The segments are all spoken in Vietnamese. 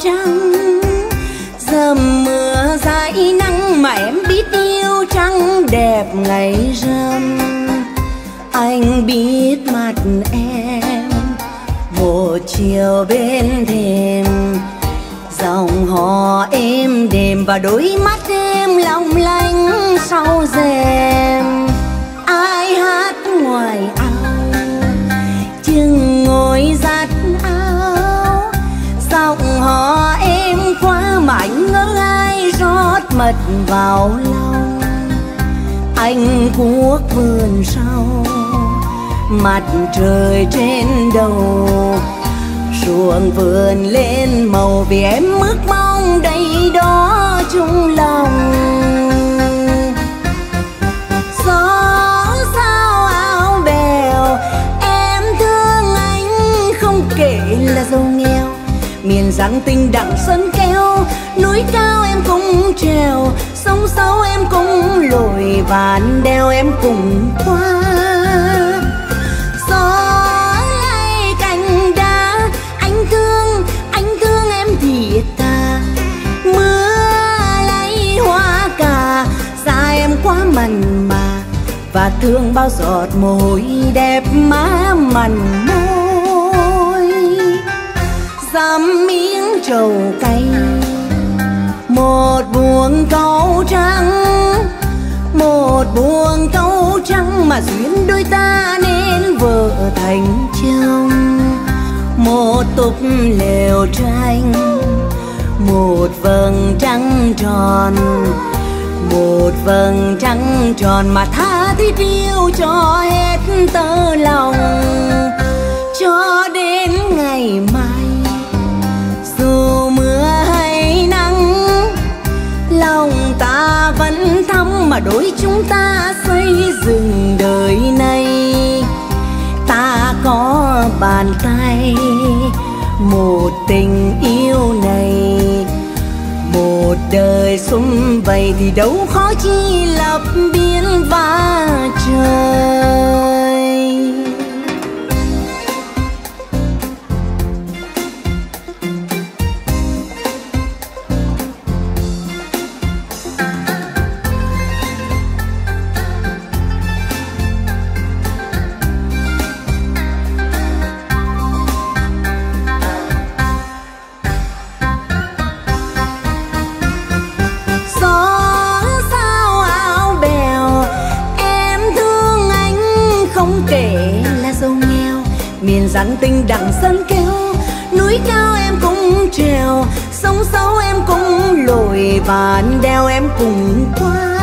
trăng. Dầm mưa dãi nắng mà em biết yêu trăng đẹp ngày rằm. Anh biết mặt em một chiều bên thềm, dòng hò êm đềm và đôi mắt em long lanh sau rèm. Ai hát ngoài ao, chừng ngồi giặt áo, giọng hò êm quá mà anh ngỡ ai rót mật vào lòng. Anh cuốc vườn sau, mặt trời trên đầu, ruộng vườn lên màu vì em ước mong đây đó chung lòng. Gió sao áo bèo, em thương anh không kể là giàu nghèo. Miền Giang Tinh đặng sân keo, núi cao em cũng trèo, sông sâu em cũng lội, vạn đèo em cũng qua. Gió lay cành đá, anh thương em thiệt thà. Mưa lay hoa cà, da em quá mặn mà, và thương bao giọt mồ hôi đẹp má mặn môi. Dăm miếng trầu cay, một buồng cau trắng, một buồng cau trắng mà duyên đôi ta nên vợ thành chồng. Một túp lều tranh, một vầng trăng tròn, một vầng trăng tròn mà tha thiết yêu cho hết tơ lòng. Cho đến ngày mai dù mưa hay nắng, lòng ta vẫn thắm mà đôi chúng ta xây dựng đời này. Ta có bàn tay, một tình yêu này, một đời sum vầy thì đâu khó chi lập biển và trời. Miền Giang Tinh đặng sân keo, núi cao em cũng trèo, sông sâu em cũng lội, vạn đèo em cũng qua.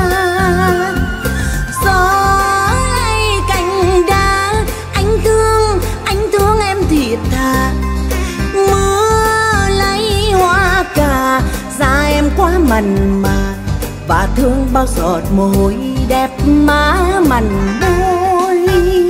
Gió lay cành đá, anh thương em thiệt thà. Mưa lay hoa cà, da em quá mặn mà, và thương bao giọt mồ hôi đẹp má mặn môi.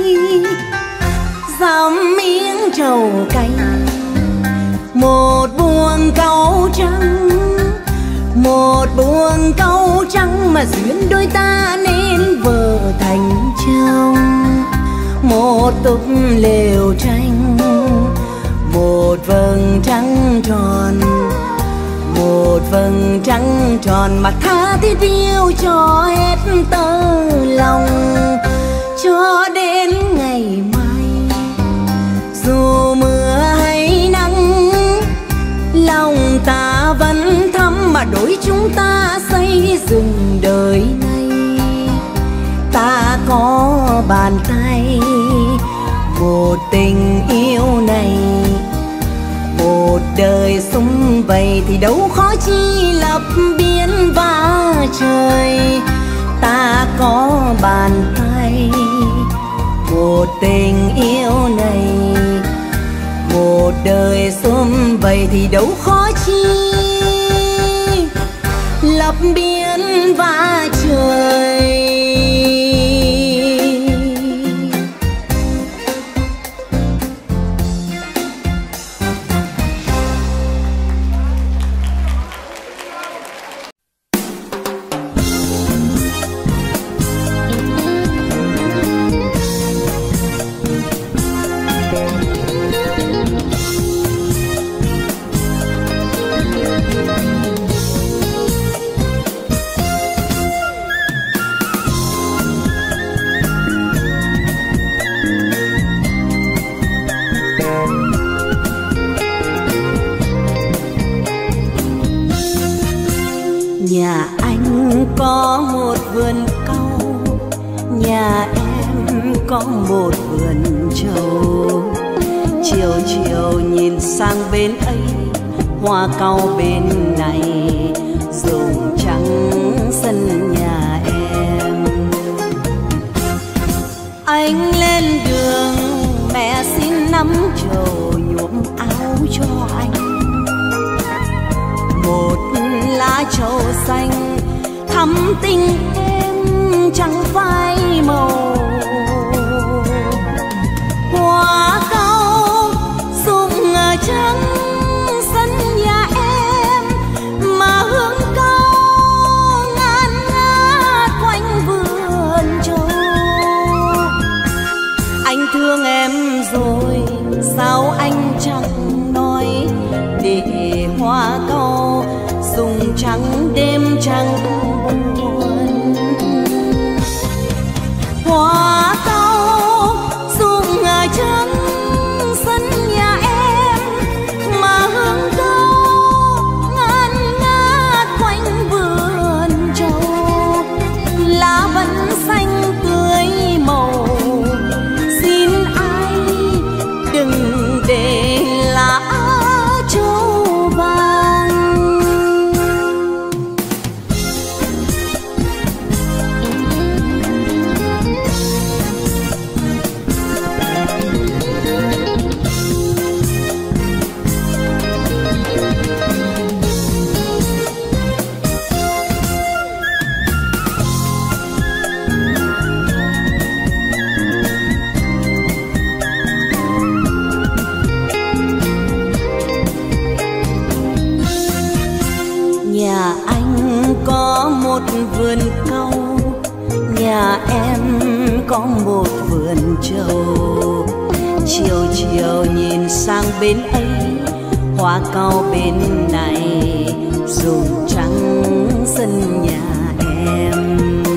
Dăm miếng trầu cay, một buồng cau trắng, một buồng cau trắng mà duyên đôi ta nên vợ thành chồng. Một túp lều tranh, một vầng trăng tròn, một vầng trăng tròn mà tha thiết yêu cho hết tơ lòng. Cho đến ngày mai dù mưa hay nắng, lòng ta vẫn thắm mà đôi chúng ta xây dựng đời này. Ta có bàn tay, một tình yêu này, một đời sum vầy thì đâu khó chi lập biển và trời. Ta có bàn tay, một tình yêu này, một đời sum vầy thì đâu khó chi lập biển và trời. Nhà anh có một vườn cau, nhà em có một vườn trầu. Chiều chiều nhìn sang bên ấy, hoa cau bên này rụng trắng sân nhà em. Anh lên đường mẹ xin nắm trầu nhuộm áo cho anh. Một lá trầu xanh thắm tình em chẳng phai màu. Hoa cau rụng trắng sân nhà em, mà hương cau ngát ngát quanh vườn trầu. Anh thương em rồi sao anh chẳng nói, để hoa cau rụng trắng đêm trăng buồn. Hoa cau rụng trắng sân nhà em, mà hương cau ngát ngát quanh vườn trầu. Lá vẫn xanh tươi màu, xin ai đừng để lá trầu vàng. Nhà anh có một vườn cau, nhà em có một vườn trầu. Chiều chiều nhìn sang bên ấy, hoa cau bên này rụng trắng sân nhà em.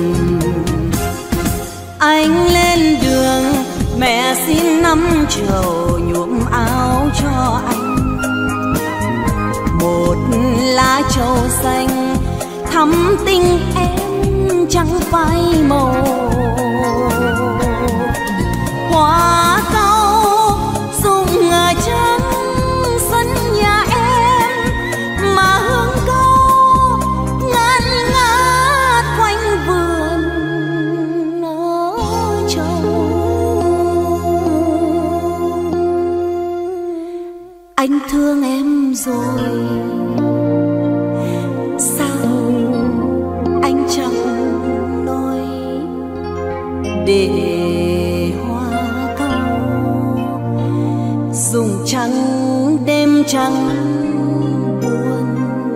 Anh lên đường mẹ xin nắm trầu nhuộm áo cho anh. Một lá trầu xanh thắm tình em chẳng phai màu. Hoa cau rụng trắng sân nhà em, mà hương cau ngát ngát quanh vườn trầu. Anh thương em rồi sao anh chẳng nói, để hoa cau rụng trắng đêm trăng buồn.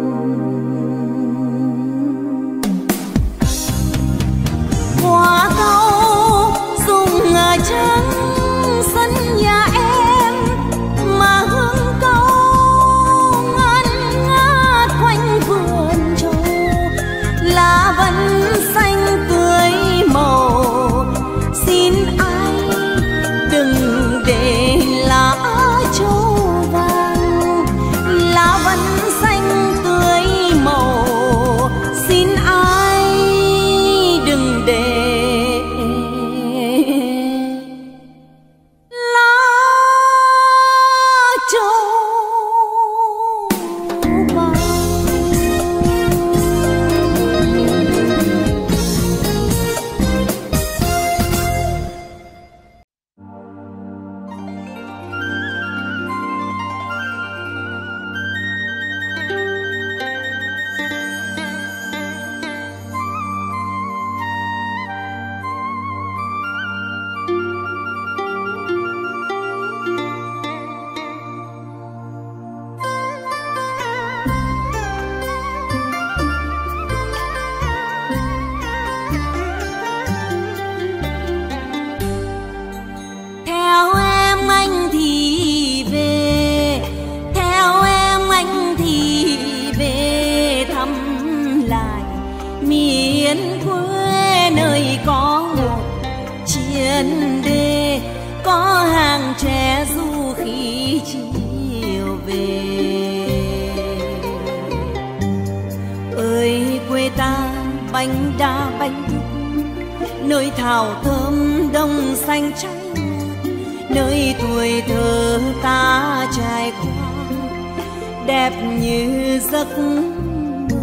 Hoa cau rụng trắng sân nhà em, mà hương cau ngát ngát quanh vườn trầu. Lá vẫn xanh tươi màu, xin ai đừng để lá trầu vàng. Lá vẫn xanh tươi màu, xin ai đừng để lá trầu vàng. Theo em anh thì về, theo em anh thì về thăm lại miền quê, nơi có một chiến đê, có hàng tre du khi chiều về. Ơi quê ta bánh đa bánh đúc, nơi thảo thơm đồng xanh cháy ngọt, nơi tuổi thơ ta trải qua đẹp như giấc mơ.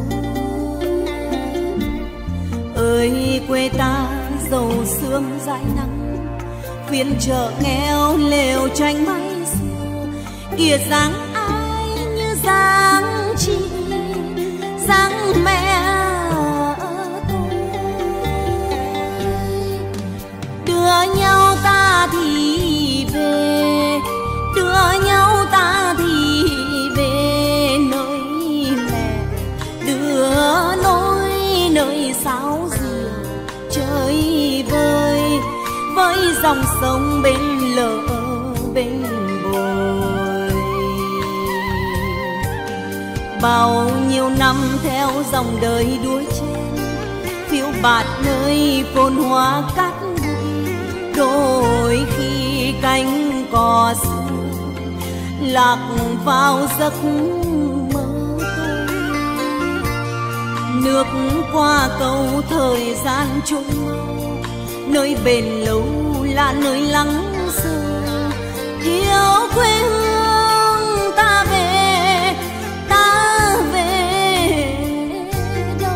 Ơi quê ta dầu sương dãi nắng, phiên chợ nghèo lều tranh máy xiêu, kìa dáng ai như dáng chị, dáng mẹ tôi. Đưa nhau ta thì về, đưa nhau ta thì về nơi mẹ, đưa nối nơi sáo diều chơi vơi với dòng sông bên lỡ bên bồi. Bao nhiêu năm theo dòng đời đuổi chen, phiêu bạt nơi phồn hoa cát bụi, đôi khi cánh cò xưa lạc vào giấc mơ tôi. Nước qua cầu thời gian trôi mau, nơi bền lâu là nơi lắng sâu. Yêu quê hương ta về, ta về đâu?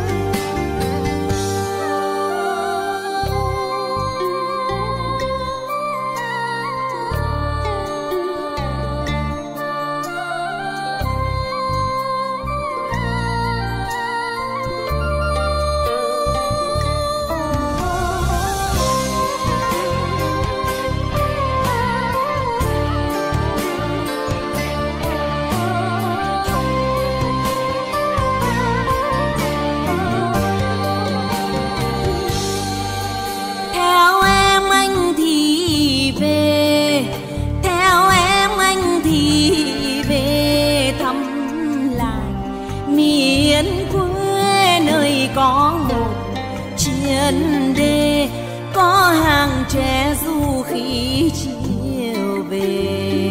Có một chiến đê, có hàng tre du khi chiều về.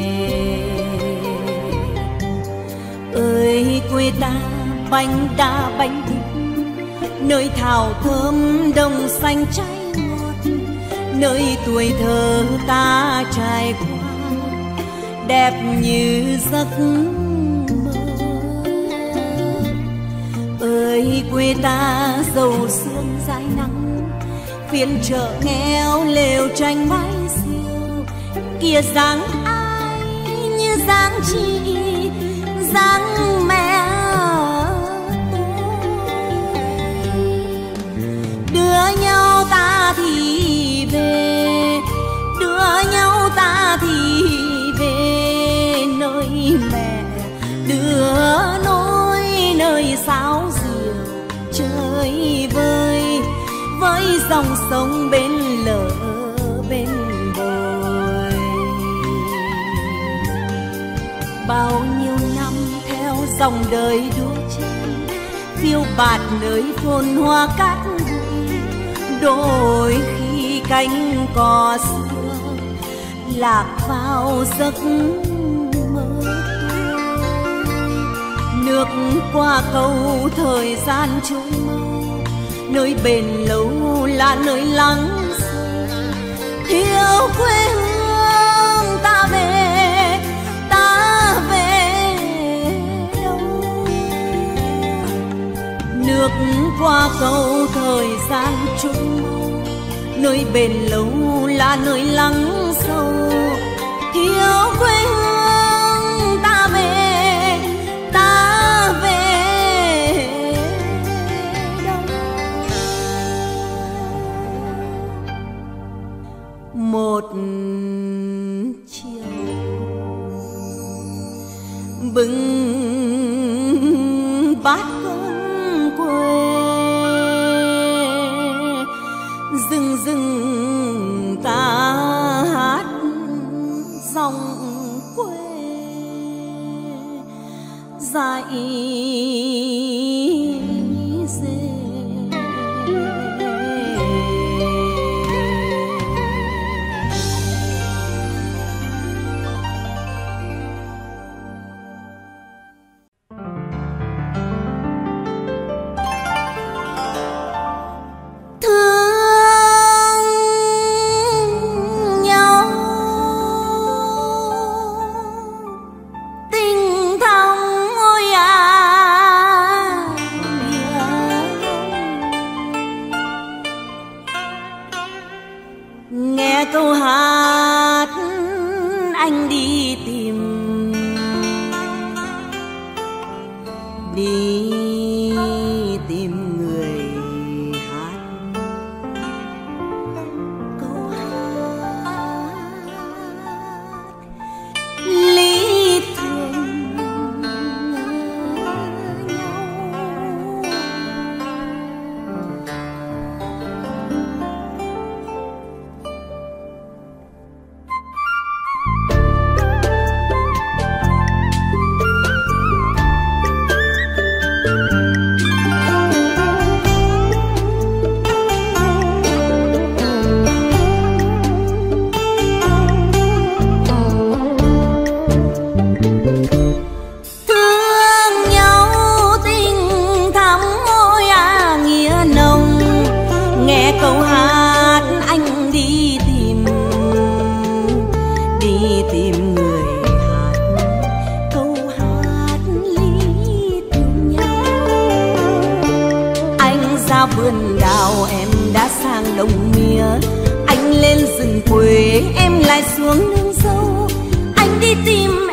Ơi quê ta bánh đa bánh thúc, nơi thảo thơm đồng xanh cháy ngọt, nơi tuổi thơ ta trải qua đẹp như giấc mơ. Ơi quê ta dầu sương dãi nắng, phiên chợ nghèo lều tranh máy xiêu, kìa dáng ai như dáng chị, dáng mẹ tôi. Đưa nhau ta thì về, đưa nhau ta thì về nơi mẹ, đưa nối nơi sáo diều chơi vơi với dòng sông bên lỡ bên bồi. Bao nhiêu năm theo dòng đời đua chen, phiêu bạt nơi phồn hoa cát bụi, đôi khi cánh cò xưa lạc vào giấc mơ. Nước qua cầu thời gian trôi mau, nơi bền lâu là nơi lắng sâu. Yêu quê hương ta về, ta về đâu? Nước qua cầu thời gian trôi mau, nơi bền lâu là nơi lắng sâu. Yêu quê hương ta về, ta về đâu? Một chiều bưng bát cơm quê, rừng rừng ta hát dòng quê dạy dê. tìm người hát câu hát lý thương nhau. Câu hát anh đi tìm người hát câu hát lý thương nhau. Anh ra vườn đào em đã sang đồng mía, anh lên rừng quê em lại xuống nương dâu. Anh đi tìm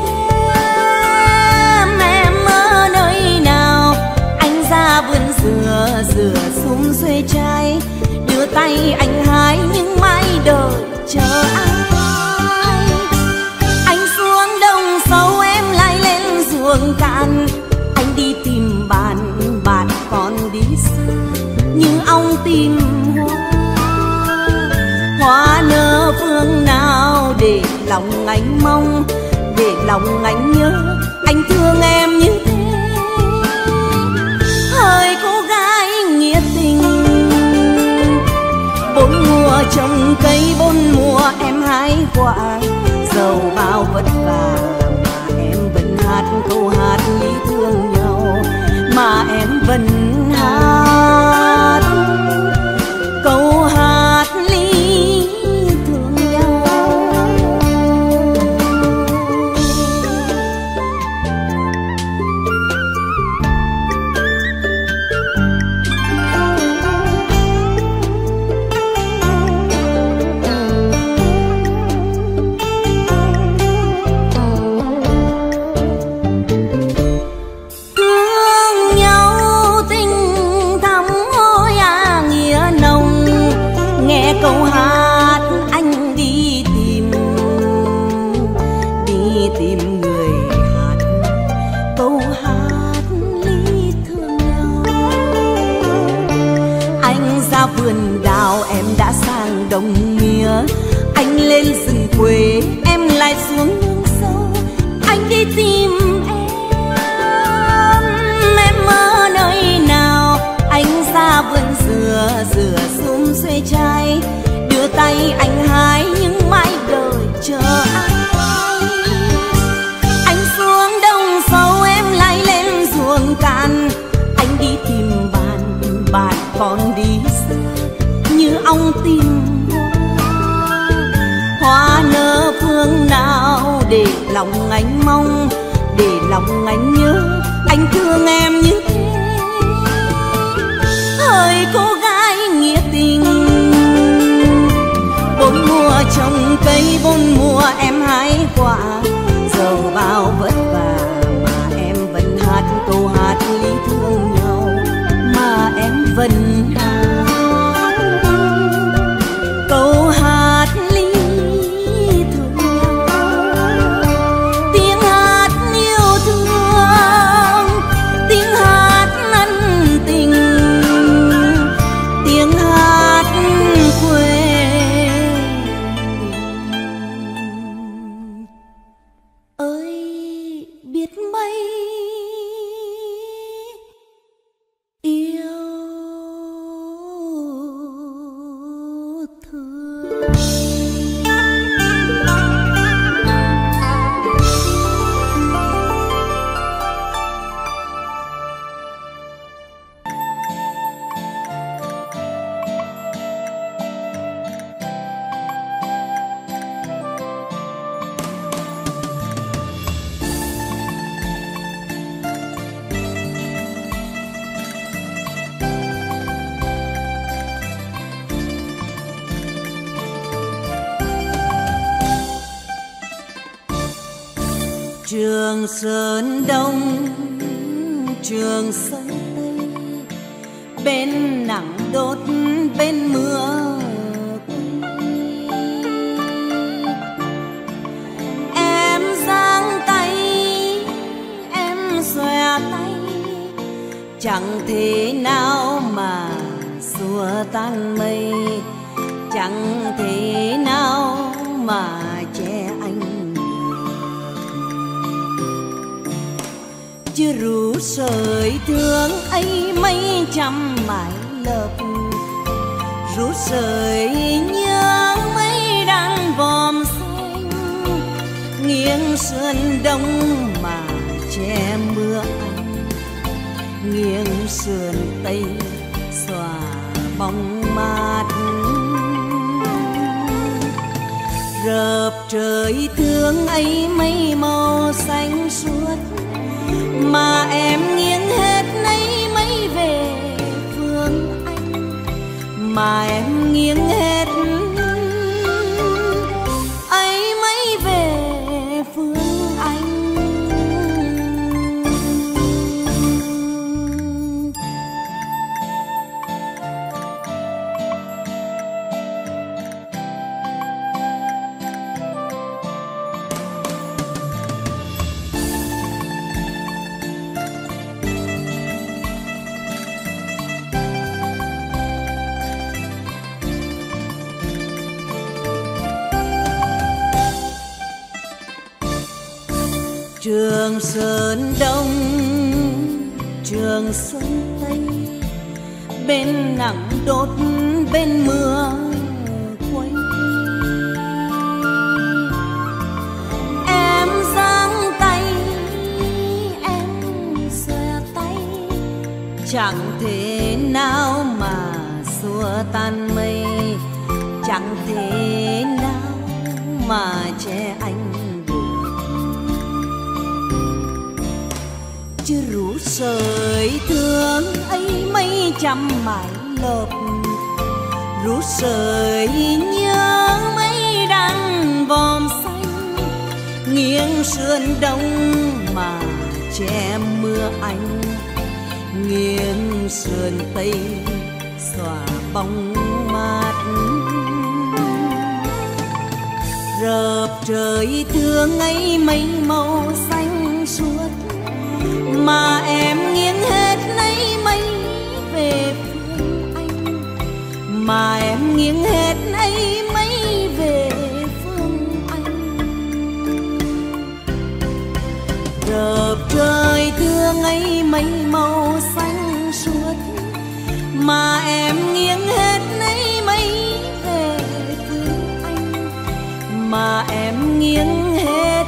em ở nơi nào? Anh ra vườn dừa sum xuê trái, đưa tay anh hái nhưng mãi đợi chờ ai. Anh xuống đồng sâu em lại lên ruộng cạn, anh đi tìm bạn còn đi xa như ong tìm hoa nở phương nào để lòng anh mong, để lòng anh nhớ. Anh thương em như thế, hỡi cô gái nghĩa tình. Bốn mùa trồng cây, bốn mùa em hái quả, dầu bao vất vả mà em vẫn hát câu hát lý thương nhau, mà em vẫn hát câu hát lý thương nhau. Câu hát anh đi tìm người hát câu hát lý thương nhau. Anh ra vườn đào em đã sang đồng mía, anh lên rừng quê em lại xuống nương sâu. Anh đi tìm em ở nơi nào? Anh ra vườn dừa sum xuê trái, đưa tay anh hái nhưng mãi đợi chờ ai. Anh xuống đồng sâu em lại lên ruộng cạn, anh đi tìm bạn còn đi xa như ong tìm hoa nở phương nào để lòng anh mong, để lòng anh nhớ. Anh thương em như thế, hỡi cô gái nghĩa tình. Bốn mùa trồng cây, bốn mùa em hái quả, dầu bao vất vả mà em vẫn hát câu hát lý thương nhau, mà em vẫn hát câu hát lý thương nhau. Tiếng hát yêu thương, tiếng hát ân tình, tiếng hát quê. Ơi biết mấy yêu thương. Trường Sơn Đông, Trường Sơn Tây, bên nắng đốt bên mưa. Em giang tay, em xòe tay, chẳng thể nào mà xua tan mây, chẳng thể nào mà che anh được. Chứ rủ sợi thương ấy mấy trăm mái lợp, rủ sợi nhớ mấy đàn vòm xanh, nghiêng sườn đông mà che mưa anh, nghiêng sườn tây xòa bóng mát. Rợp trời thương ấy mấy màu xanh suốt, mà em nghiêng hết nấy mấy về phương anh, mà em nghiêng hết ấy mấy về phương anh. Trường Sơn Đông, Trường Sơn Tây, bên nắng đốt bên mưa quay. Em giang tay, em xòe tay, chẳng thể nào mà xua tan mây, chẳng thể nào mà che anh. Chứ rủ sợi thương ấy mấy trăm mái lợp, rủ sợi nhớ mấy đàn vòm xanh, nghiêng sườn đông mà che mưa anh, nghiêng sườn tây xòa bóng mát. Rợp trời thương ấy mấy màu xanh suốt, mà em nghiêng hết nấy mấy về phương anh, mà em nghiêng hết nấy mấy về phương anh. Rợp trời thương ấy mấy màu xanh suốt, mà em nghiêng hết nấy mấy về phương anh, mà em nghiêng hết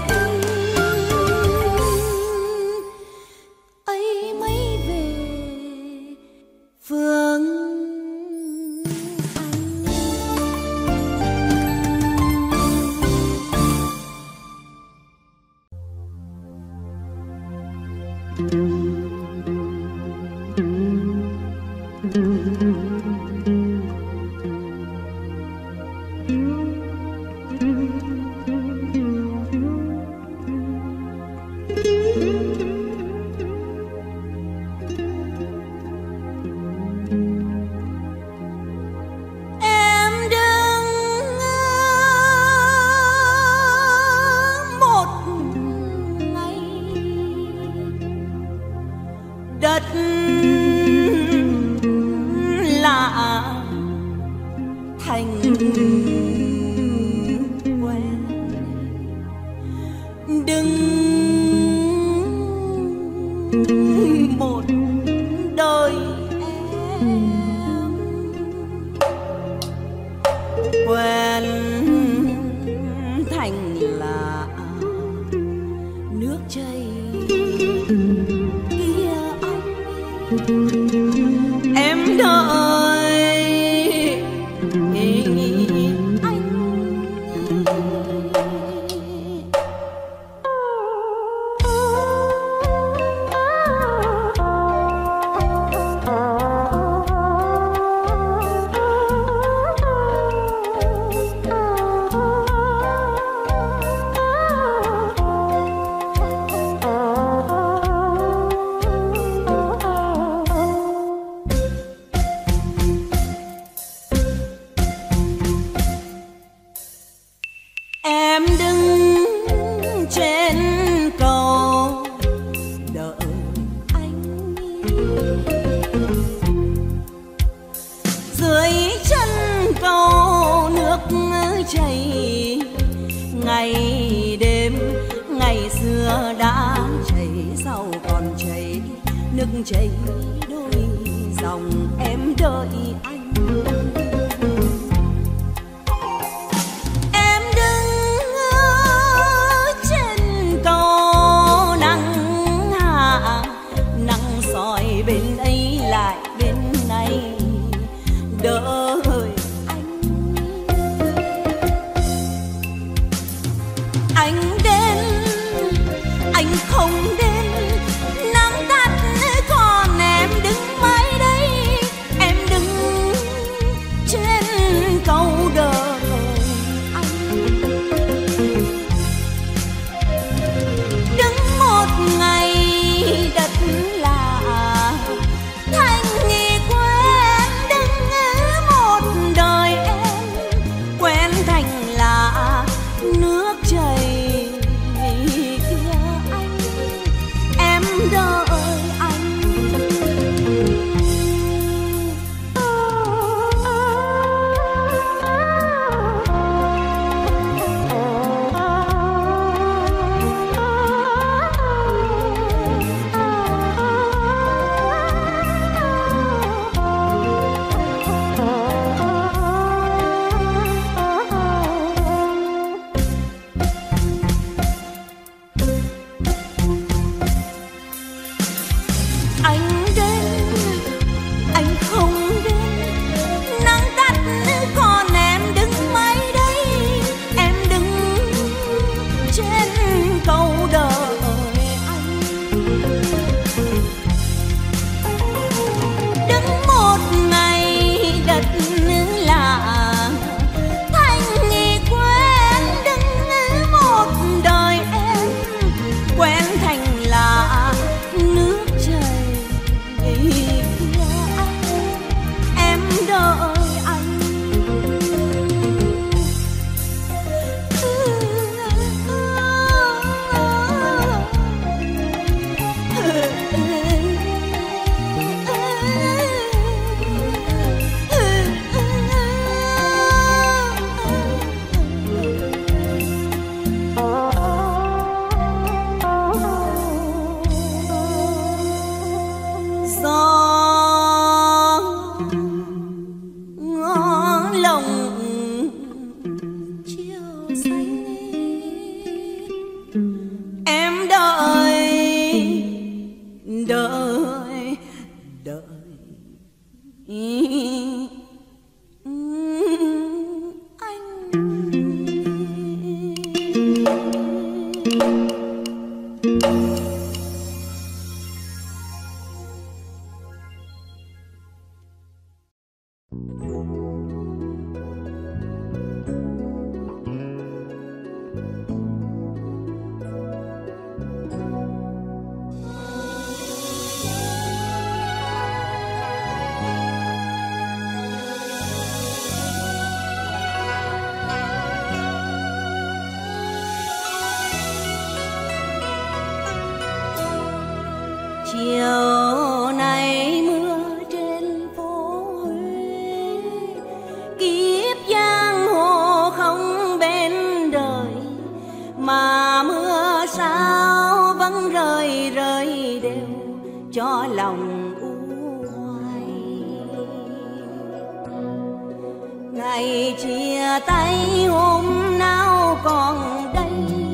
chảy. Ngày đêm ngày xưa đã chảy, sau còn chảy, nước chảy đôi dòng em đợi anh. Em đứng trên cầu nắng hạ, nắng soi bên ấy lại bên này đợi anh đến, anh không đến, nắng tắt còn em đứng mãi đây, em đứng trên cầu đợi anh. Đứng một ngày đất lạ, thành nghi quen, đứng một đời em quen thành lạ nước chảy. Đợi anh. Anh đến, anh không đến, nắng tắt còn em đứng mãi đây, em đứng trên cầu đợi anh. Đứng một ngày đất lạ, thành nghi quen, đứng một đời em quen thành lạ nước chảy. Em đợi anh. Em đợi, đợi, đợi chiều nay mưa trên phố Huế, kiếp giang hồ không bên đời, mà mưa sao vẫn rơi rơi đều cho lòng u hoài. Ngày chia tay hôm nào còn đây,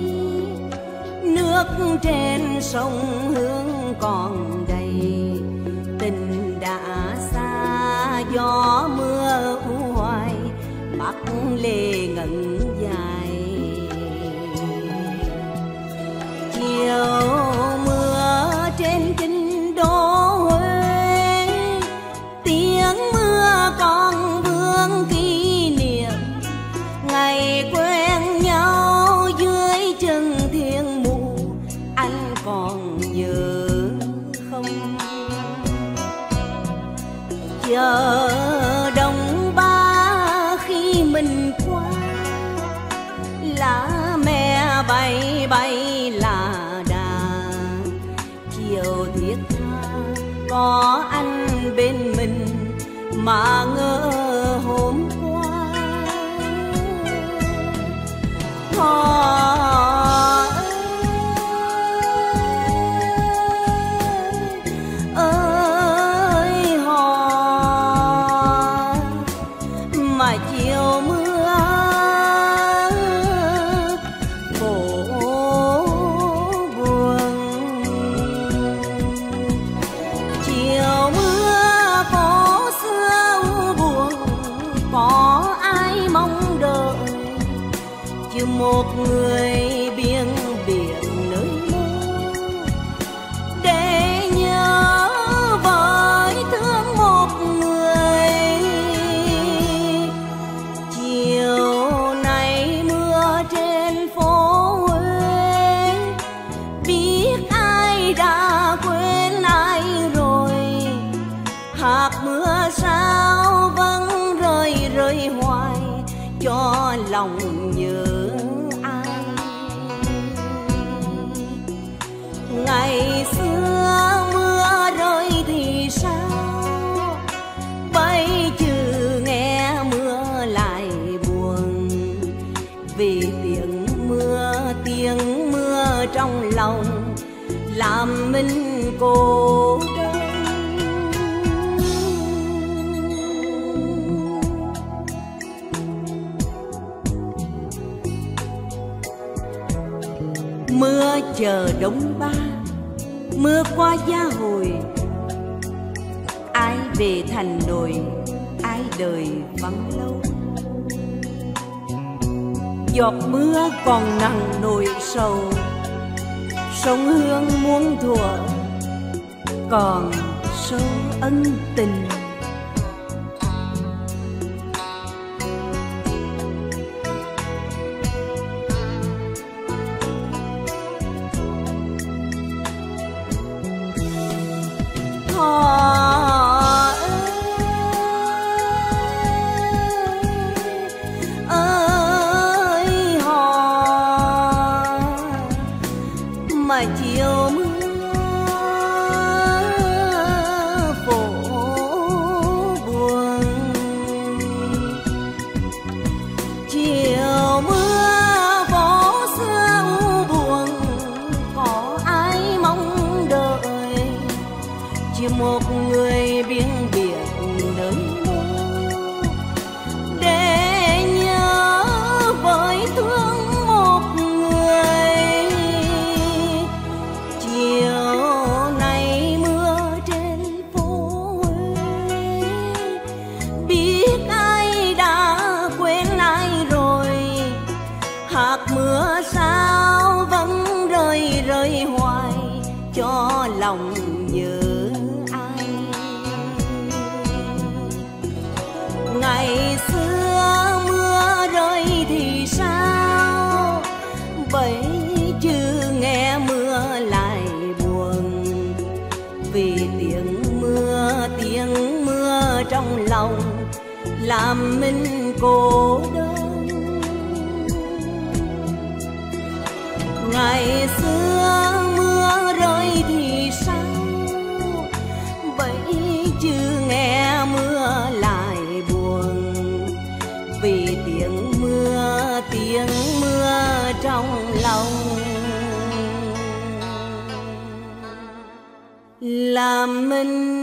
nước trên sông Hương còn đầy, tình đã xa gió mưa u hoài, mắt lệ ngẩn dài. Chiều mưa trên kinh đô Huế, tiếng mưa còn vương kỷ niệm ngày quen nhau dưới chân thiên mụ. Anh còn nhớ không? Chờ đông ba khi mình qua, lá me bay bay là đà. Chiều thiết tha có anh bên mình, mà ngỡ hôm qua một người biên biển nơi mơ, để nhớ với thương một người. Chiều nay mưa trên phố Huế, biết ai đã quên ai rồi. Hạt mưa sao vẫn rơi rơi hoài, cho lòng nhớ ai. Ngày xưa mưa rơi thì sao, bây giờ nghe mưa lại buồn. Vì tiếng mưa trong lòng làm mình cô đơn. Mưa chờ đông ba, mưa qua giá hồi. Ai về thành đồi, ai đời vắng lâu. Giọt mưa còn nặng nỗi sầu, sông Hương muôn thuở còn sâu ân tình. Mà chiều mưa phố buồn, chiều mưa phố xưa u buồn, có ai mong đợi. Chỉ một người biên biệt nơi mơ, để nhớ với thương một người. Chiều nay mưa trên phố Huế, biết ai đã quên ai rồi. Hạt mưa sao vẫn rơi rơi hoài, cho lòng nhớ ai. Ngày xưa mưa rơi thì sao, bây giờ nghe mưa lại buồn. Vì tiếng mưa trong lòng làm mình cô đơn. Ngày xưa mưa rơi thì sao, bây giờ nghe mưa lại buồn. Vì tiếng mưa trong lòng làm mình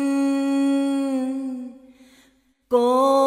cô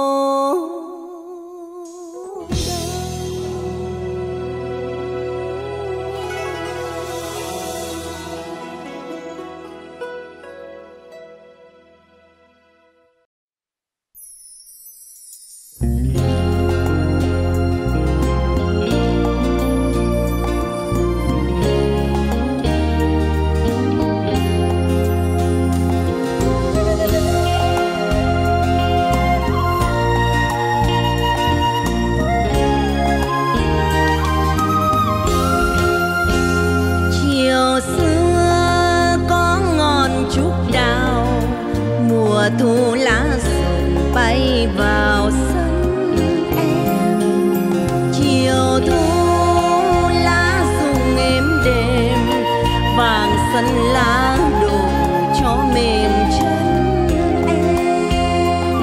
thu lá rụng bay vào sân em. Chiều thu lá rụng êm đềm, vàng sân lá đổ cho mềm chân em.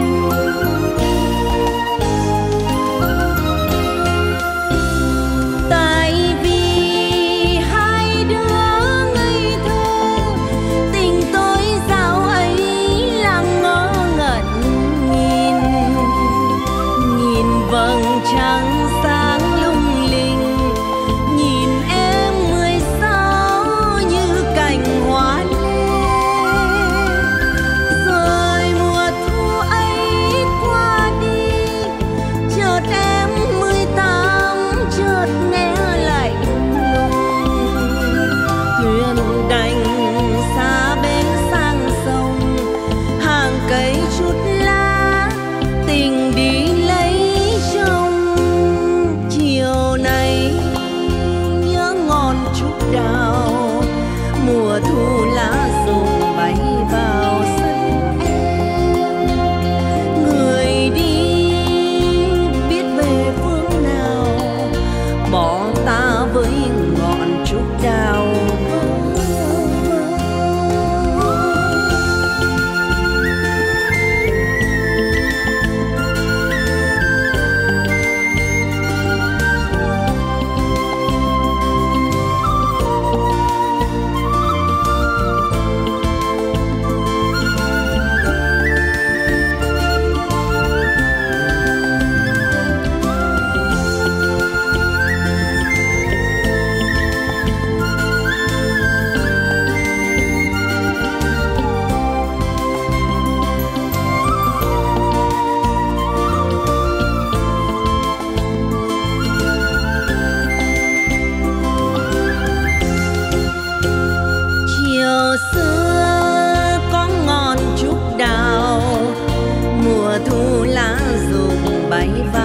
Tại vì hai đứa ngây thơ, tình tôi dạo ấy là ngơ ngẩn nhìn. máy vai